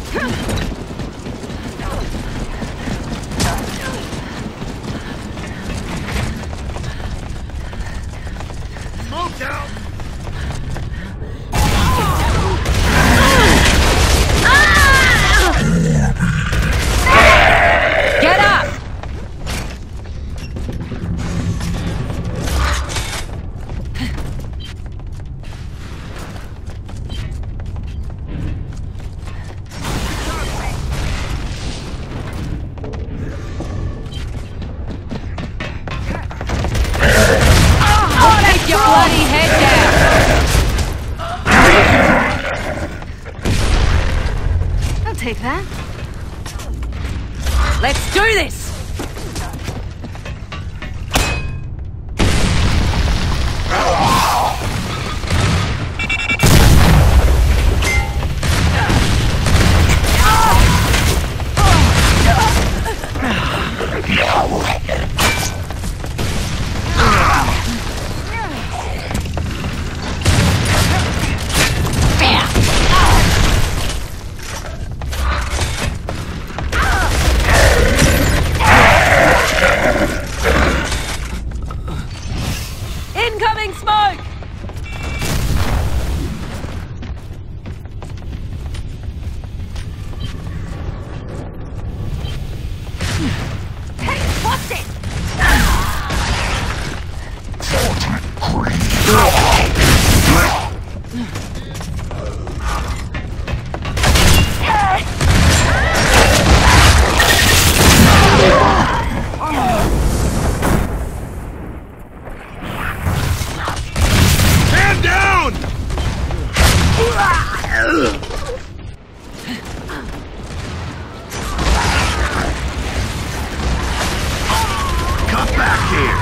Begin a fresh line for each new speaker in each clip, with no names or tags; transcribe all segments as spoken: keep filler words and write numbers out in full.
Smoke out!
Get up! Your bloody head down!
I'll take that.
Let's do this! Incoming smoke!
Hey, what's it?
Man down! Come back here!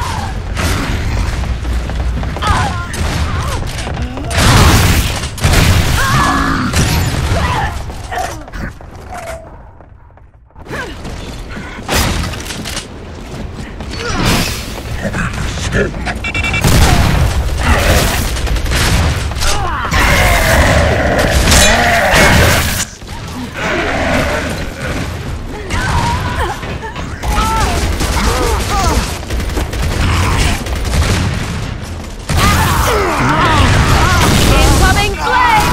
Incoming flame!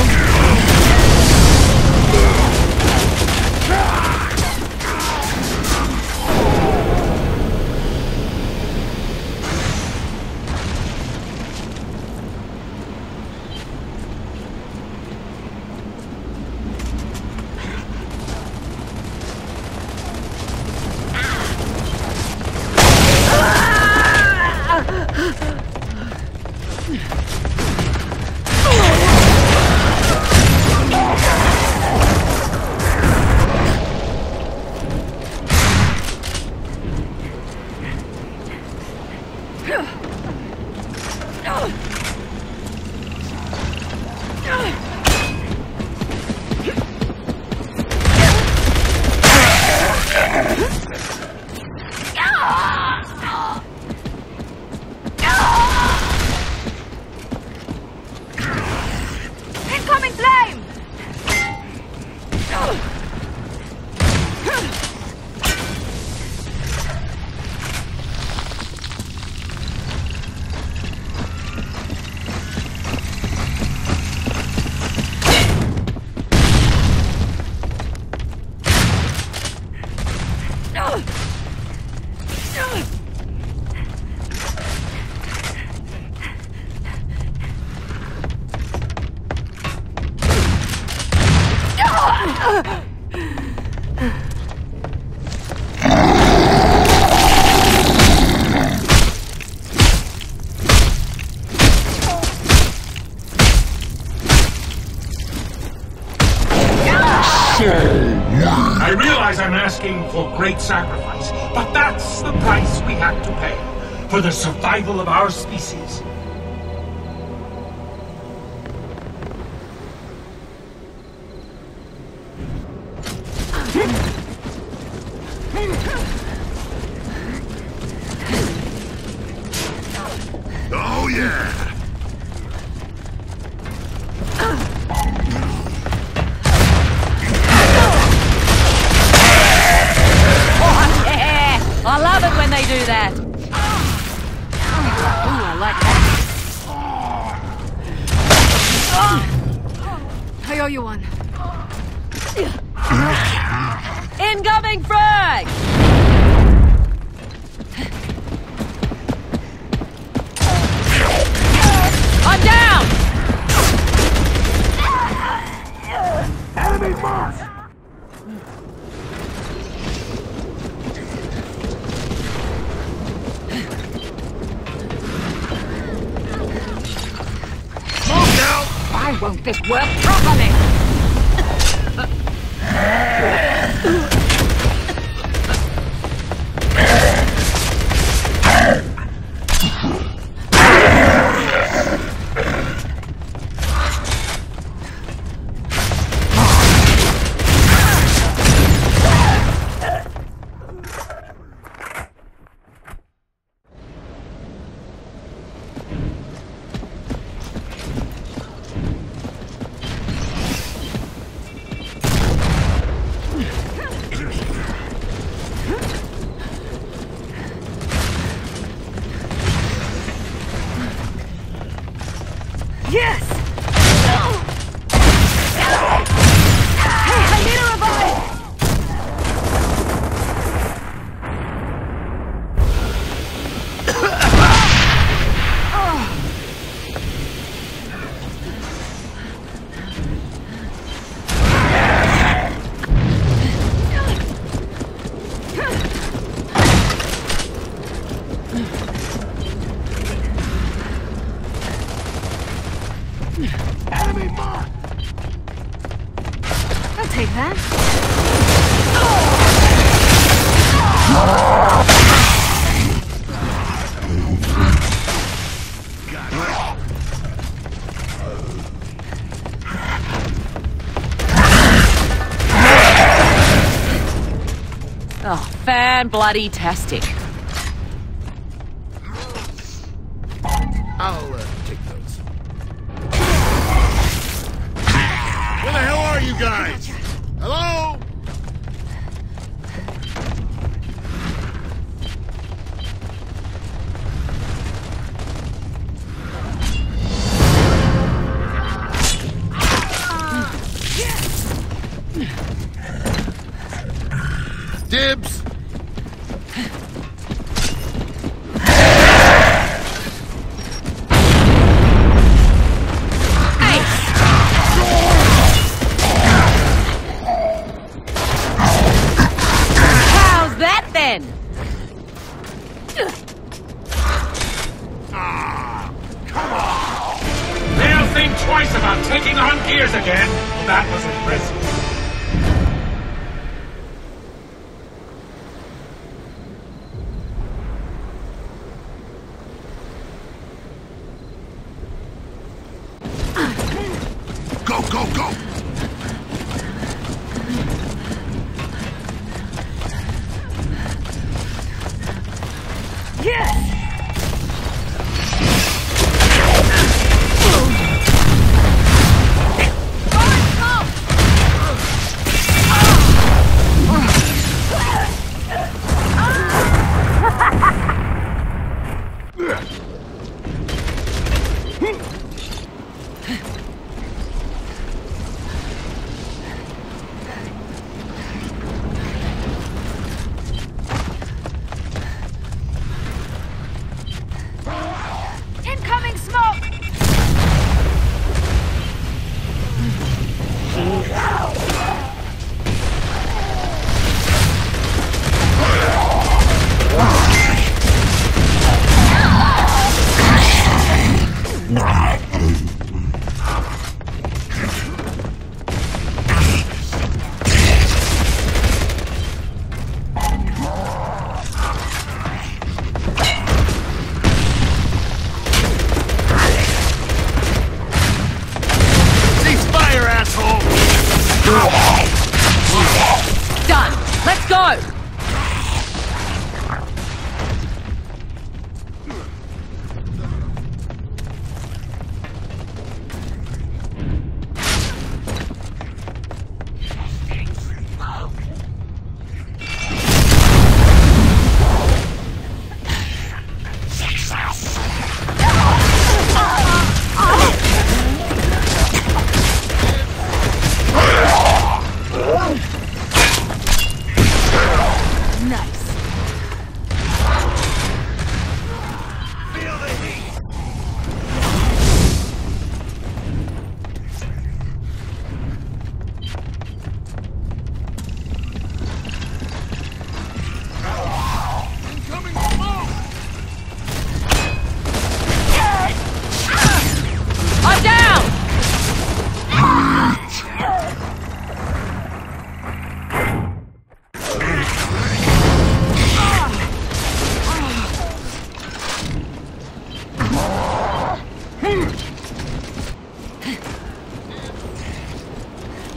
Incoming flame!
I realize I'm asking for great sacrifice, but that's the price we have to pay for the survival of our species.
Oh yeah!
do that. Ooh, I like that.
I owe you one.
Incoming frag! I'm down!
Enemy mark! Smoke out!
Why won't this work properly? Yes! Hey, I need a revive!
Enemy mark!
I'll take that.
Oh, fan-bloody-tastic.
I'll uh, take those. Where the hell are you guys? Hello? Dibs!
How's that then?
They'll think twice about taking on Gears again. Well, that was impressive.
Go, go, go!
Yes! Incoming smoke!
Ceasefire, asshole!
Done. Let's go.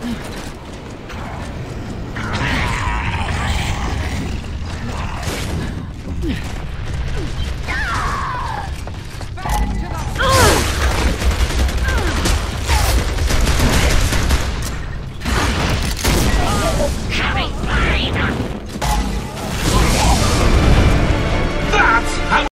Hmm.